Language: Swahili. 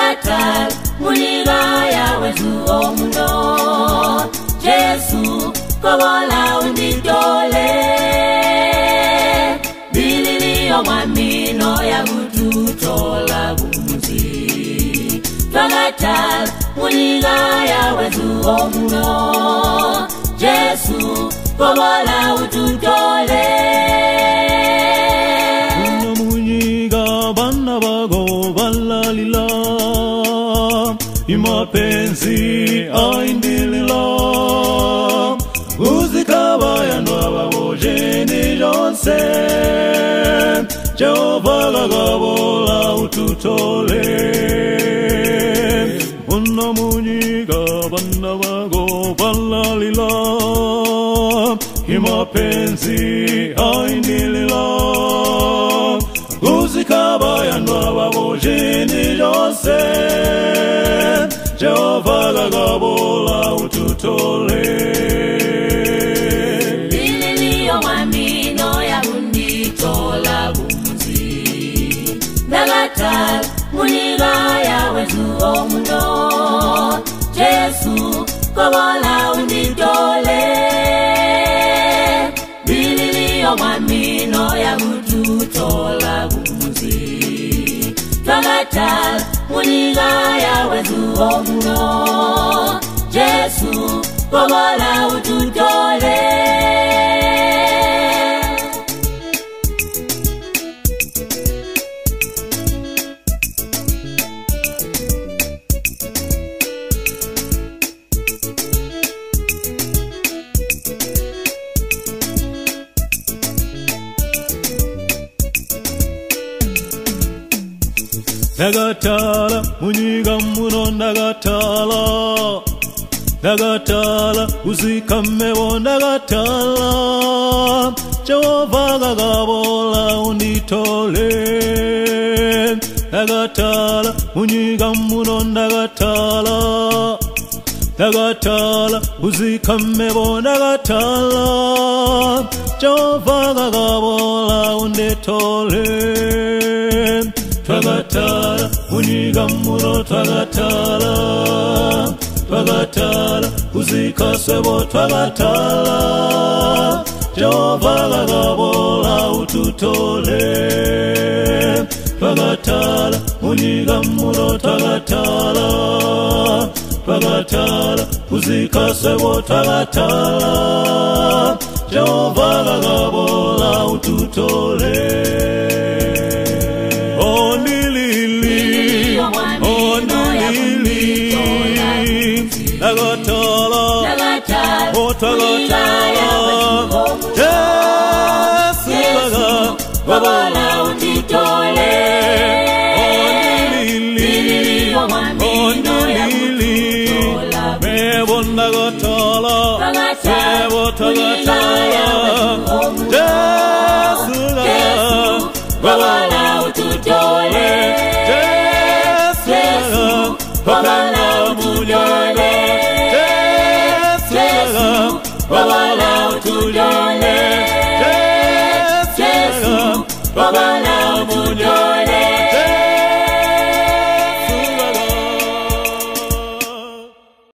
Tagatal muliga ya wezu omuno Jesu kobola unditole Bilili omwamino ya gututola bumuzi Tagatal muliga ya wezu omuno Jesu kobola ututole Imapenzi aindilila Uzikaba ya nwa bojeni jonse Jehova gagabola ututole Unna munyiga banna bago balalila Imapenzi aindilila Uzikaba ya nwa bojeni jonse Jehova gagabola ututole Bilili omwamino ya unditola bumuzi Tagatal muliga ya wezu omuno Jesu kobola unditole Bilili omwamino ya gututola bumuzi Tagatal muliga ya wezu omuno Jesu kobola ututole Nagatala munyiga muno nagatala Nagatala uzikame wo nagatala Jehova gagabola unditole Nagatala munyiga muno nagatala Nagatala uzikame wo nagatala Jehova gagabola unditole Tagatala, munyiga muno tagatala Tagatala, uzika sebo tagatala Jehova gagabola ututole Tagatala, munyiga muno tagatala Tagatala, uzika sebo tagatala Jehova gagabola ututole Tagatala, oh Tagatala, Jesu kobola ututole Onilili, Mebo Tagatala, Mebo Tagatala, Jesu kobola ututole Jesu kobola ututole Babala utujone Jesu Babala